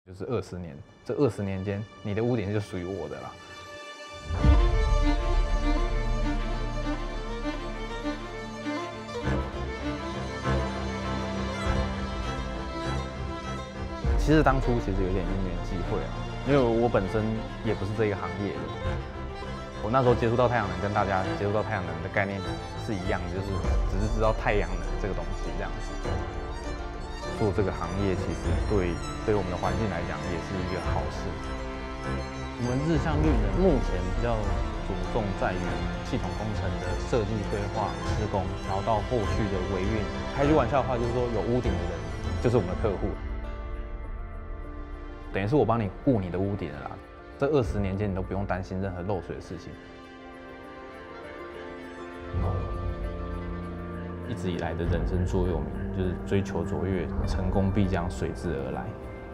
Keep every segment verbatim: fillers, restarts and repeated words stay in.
就是二十年，这二十年间，你的屋顶就属于我的啦。其实当初其实有点因缘际会啊，因为我本身也不是这个行业的。我那时候接触到太阳能，跟大家接触到太阳能的概念是一样的，就是只是知道太阳能这个东西这样子。做这个行业其实对对我们的环境来讲也是一个好事。我们日向绿能目前比较着重在于系统工程的设计、规划、施工，然后到后续的维运。开句玩笑的话，就是说有屋顶的人就是我们的客户。等于是我帮你顾你的屋顶了啦，这二十年间你都不用担心任何漏水的事情。一直以来的人生座右铭就是追求卓越，成功必将随之而来。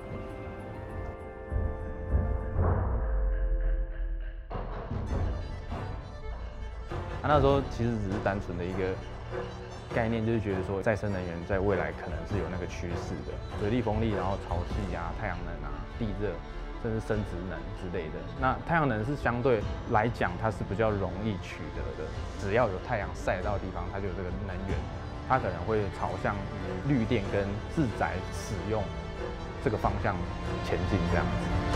他那时候其实只是单纯的一个概念，就是觉得说再生能源在未来可能是有那个趋势的，水力、风力，然后潮汐啊、太阳能啊、地热，甚至生质能之类的。那太阳能是相对来讲，它是比较容易取得的，只要有太阳晒到的地方，它就有这个能源，它可能会朝向以绿电跟自宅使用这个方向前进这样子。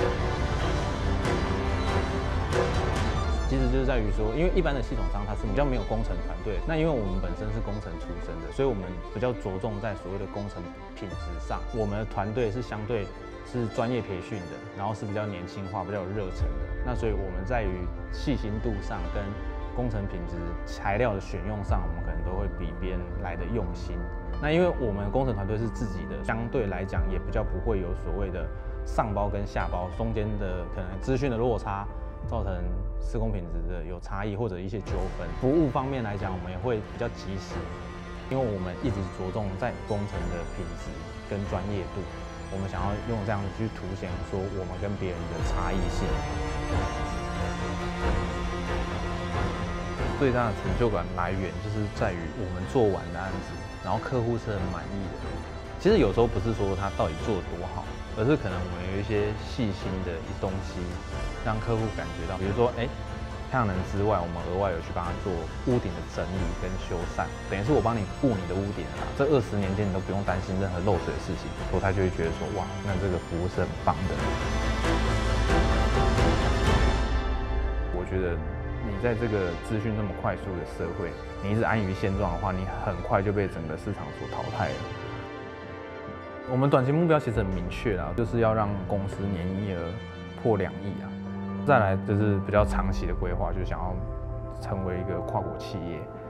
其实就是在于说，因为一般的系统商它是比较没有工程团队，那因为我们本身是工程出身的，所以我们比较着重在所谓的工程品质上。我们的团队是相对是专业培训的，然后是比较年轻化、比较有热忱的。那所以我们在于细心度上跟工程品质、材料的选用上，我们可能都会比别人来的用心。那因为我们工程团队是自己的，相对来讲也比较不会有所谓的上包跟下包中间的可能资讯的落差，造成施工品质的有差异或者一些纠纷。服务方面来讲，我们也会比较及时，因为我们一直着重在工程的品质跟专业度，我们想要用这样去凸显说我们跟别人的差异性。最大的成就感来源就是在于我们做完的案子，然后客户是很满意的。其实有时候不是说他到底做得多好，而是可能我们有一些细心的东西，让客户感觉到，比如说，哎，太阳能之外，我们额外有去帮他做屋顶的整理跟修缮，等于是我帮你顾你的屋顶啦。这二十年间你都不用担心任何漏水的事情，所以他就会觉得说，哇，那这个服务是很棒的。我觉得你在这个资讯这么快速的社会，你一直安于现状的话，你很快就被整个市场所淘汰了。我们短期目标其实很明确啦，就是要让公司年营业额破两亿啊。再来就是比较长期的规划，就想要成为一个跨国企业。